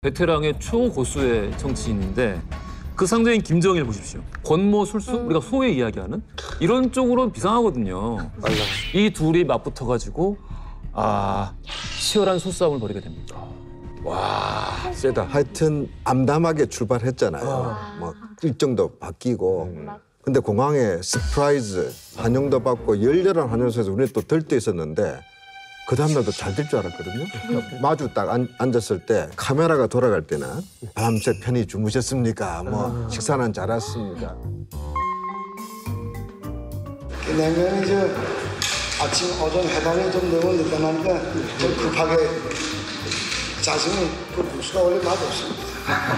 베테랑의 초고수의 정치인인데 그 상대인 김정일 보십시오. 권모 술수 우리가 소위 이야기하는 이런 쪽으로 비상하거든요. 이 둘이 맞붙어가지고 치열한 소싸움을 벌이게 됩니다. 와, 세다. 하여튼 암담하게 출발했잖아요. 뭐 일정도 바뀌고. 근데 공항에 서프라이즈 환영도 받고 열렬한 환영소에서 우리는 또 들떠 있었는데 그 다음날도 잘 될 줄 알았거든요. 마주 딱 앉았을 때 카메라가 돌아갈 때는 밤새 편히 주무셨습니까? 뭐 식사는 잘했습니까? 냉면이 아침 오전 해방이 좀 너무 늦어나니까 좀 급하게 자신이 그 국수가 원래 맛없습니다.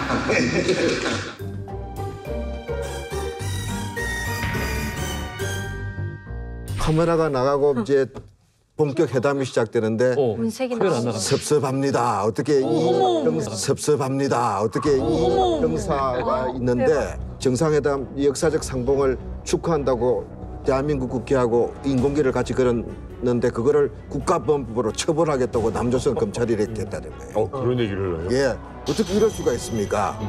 카메라가 나가고 이제 본격 회담이 시작되는데 카메라 안 나가. 섭섭합니다. 어떻게 섭섭합니다. 어떻게 이 형사가 있는데 정상회담 역사적 상봉을 축하한다고 대한민국 국회하고 인공기를 같이 걸었는데 그거를 국가범법으로 처벌하겠다고 남조선 검찰이 이렇게 했다는 거예요. 그런 얘기를 해요? 예, 어떻게 이럴 수가 있습니까?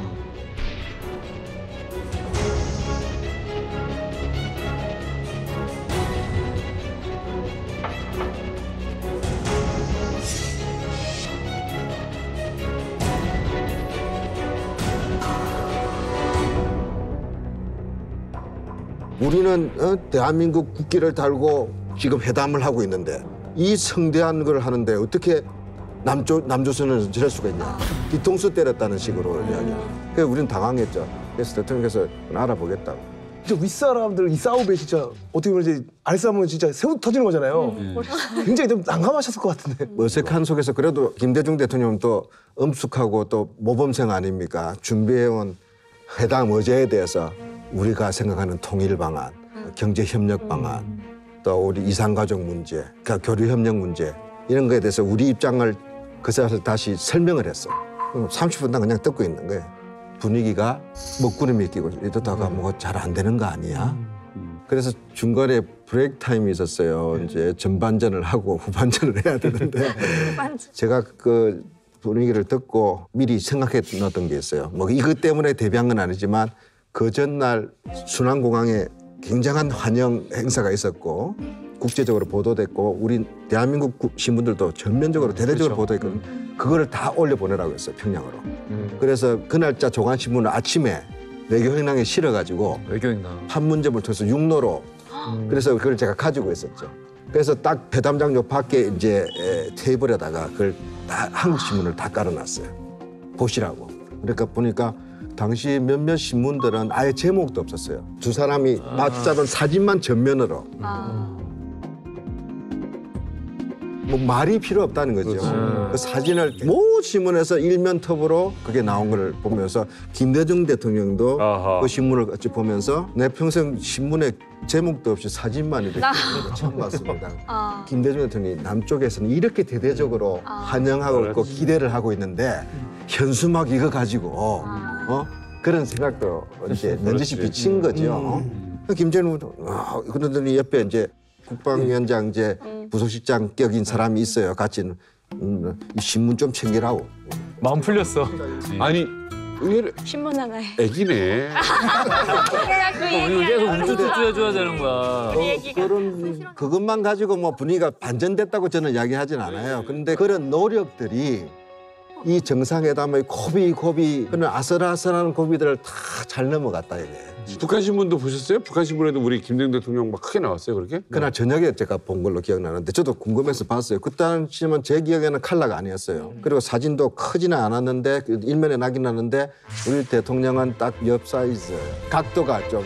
우리는 대한민국 국기를 달고 지금 회담을 하고 있는데 이 성대한 걸 하는데 어떻게 남조선은 저럴 수가 있냐. 뒤통수 때렸다는 식으로 이야기해요. 그래서 우리는 당황했죠. 그래서 대통령께서 알아보겠다고. 진짜 윗사람들 이 싸움에 진짜 어떻게 보면 이제 알싸움은 진짜 새우 터지는 거잖아요. 굉장히 좀 난감하셨을 것 같은데. 어색한 속에서 그래도 김대중 대통령은 또 엄숙하고 또 모범생 아닙니까? 준비해온 회담 의제에 대해서 우리가 생각하는 통일 방안, 경제 협력 방안, 또 우리 이산가족 문제, 그러니까 교류 협력 문제 이런 거에 대해서 우리 입장을 그 사실 다시 설명을 했어. 30분 단 그냥 듣고 있는 거예요. 분위기가 먹구름이 끼고 이러다가 뭐 잘 안 되는 거 아니야? 그래서 중간에 브레이크 타임이 있었어요. 이제 전반전을 하고 후반전을 해야 되는데 제가 그 분위기를 듣고 미리 생각해 놨던 게 있어요. 뭐 이것 때문에 데뷔한 건 아니지만 그 전날 순환공항에 굉장한 환영 행사가 있었고 국제적으로 보도됐고 우리 대한민국 신문들도 전면적으로 대대적으로 보도했거든요. 그거를 다 올려보내라고 했어요, 평양으로. 그래서 그 날짜 조간신문을 아침에 외교행랑에 실어가지고 외교행랑 판문점을 통해서 육로로 그래서 그걸 제가 가지고 있었죠. 그래서 딱 회담장 요 밖에 이제 테이블에다가 그걸 다 한국 신문을 다 깔아놨어요. 보시라고. 그러니까 보니까 당시 몇몇 신문들은 아예 제목도 없었어요. 두 사람이 마주잡은 사진만 전면으로. 뭐 말이 필요 없다는 거죠. 그 사진을 모든 신문에서 일면톱으로 그게 나온 걸 보면서 김대중 대통령도 그 신문을 같이 보면서 내 평생 신문에 제목도 없이 사진만 이렇게 처음 봤습니다. 김대중 대통령이 남쪽에서는 이렇게 대대적으로 환영하고 있고 기대를 하고 있는데 현수막 이거 가지고 그런 생각도 이제 넌지시 비친 거죠. 김정일도 그러더니 옆에 이제 국방위원장 이제 부속실장 격인 사람이 있어요. 같이 이 신문 좀 챙기라고. 마음 풀렸어. 아니, 의외로 신문 하나에. 애기네. 우리 계속 우쭈쭈쭈 해줘야 되는 거야. 그런 그것만 가지고 뭐 분위기가 반전됐다고 저는 이야기하진 않아요. 그런데 그런 노력들이 이 정상회담의 고비 그런 아슬아슬한 고비들을 다 잘 넘어갔다 이게. 북한 신문도 보셨어요? 북한 신문에도 우리 김대중 대통령 막 크게 나왔어요, 그렇게? 그날 저녁에 제가 본 걸로 기억나는데 저도 궁금해서 봤어요. 그 당시면 제 기억에는 컬러가 아니었어요. 그리고 사진도 크지는 않았는데 일면에 나긴 나는데 우리 대통령은 딱 옆 사이즈 각도가 좀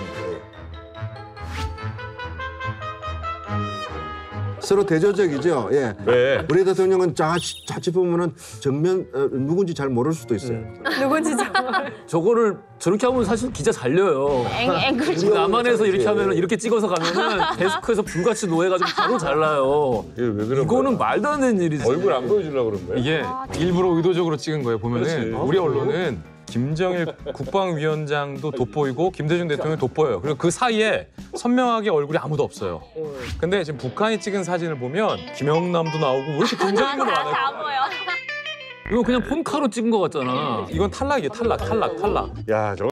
서로 대조적이죠. 예. 왜? 우리 대통령은 자칫 보면은 정면 누군지 잘 모를 수도 있어요. 누군지 정말. 저거를 저렇게 하면 사실 기자 잘려요. 우리 남한에서 이렇게 하면은 이렇게 찍어서 가면은 데스크에서 불같이 노해가지고 바로 잘라요. 이게 왜 그런 이거는 거야? 말도 안 되는 일이지. 얼굴 안 보여주려고 그런 거야? 이게 일부러 의도적으로 찍은 거예요. 보면은 그렇지. 우리 언론은 김정일 국방위원장도 돋보이고 김대중 대통령이 돋보여요. 그리고 그 사이에 선명하게 얼굴이 아무도 없어요. 근데 지금 북한이 찍은 사진을 보면 김영남도 나오고 왜 이렇게 굉장한 거 많아요. 다 보여. 이거 그냥 폰카로 찍은 거 같잖아. 이건 탈락이에요. 탈락. 야, 저